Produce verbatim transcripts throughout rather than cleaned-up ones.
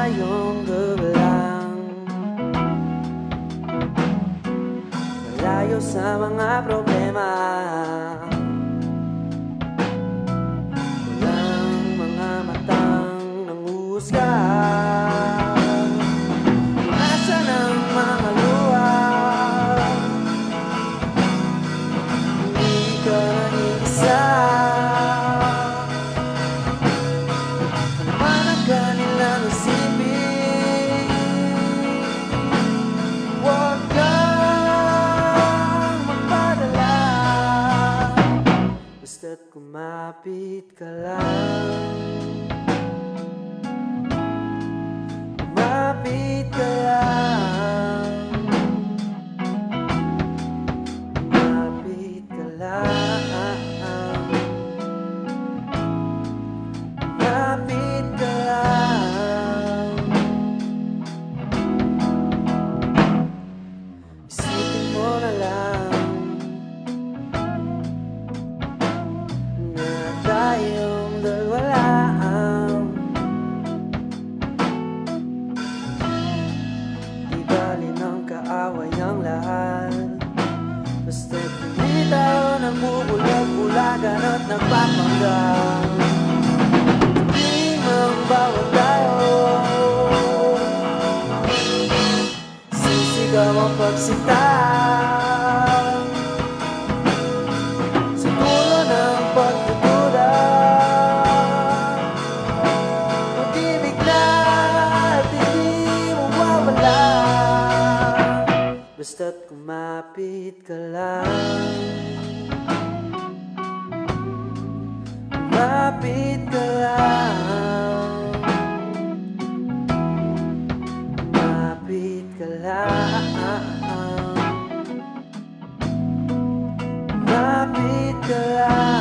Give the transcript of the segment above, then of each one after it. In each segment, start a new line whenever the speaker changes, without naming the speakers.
tayong gulang, malayo sa mga problema. Walang mga matang nanguhusga. Nasaan ang mga luha? Hindi ka nag-iisa. Ano man ang kanilang isipin, huwag kang magpadala. Basta't kumapit ka lang, kumapit ka lang, kumapit ka lang, kumapit ka lang. Isipin mo na lang na tayong dalawa lang. Di bali ng kaaway ang lahat, basta't hindi tayo nagbubulag-bulagan at nagpapanggap. Di mang bawal tayo, sisigaw ang pagsinta sa dulo ng pagdududa. Pag-ibig na at hindi mawawala, basta't kumapit ka lang, kumapit ka lang, kumapit ka lang, kumapit ka lang.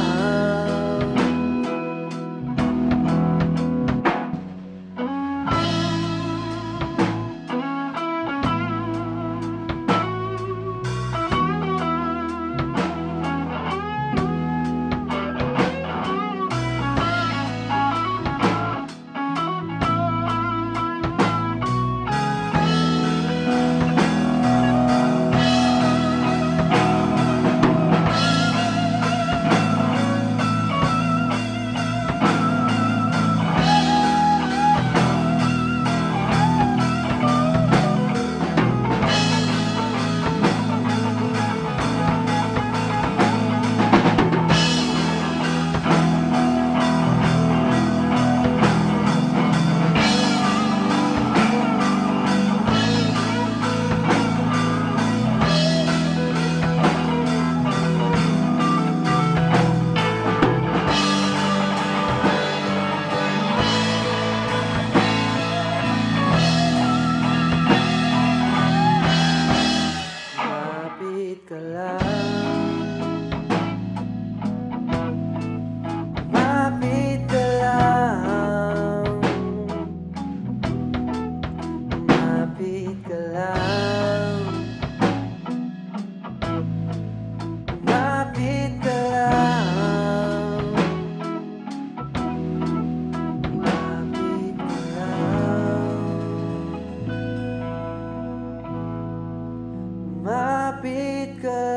Kumapit ka lang, kumapit ka lang, kumapit ka lang, kumapit ka lang, kumapit ka lang, kumapit ka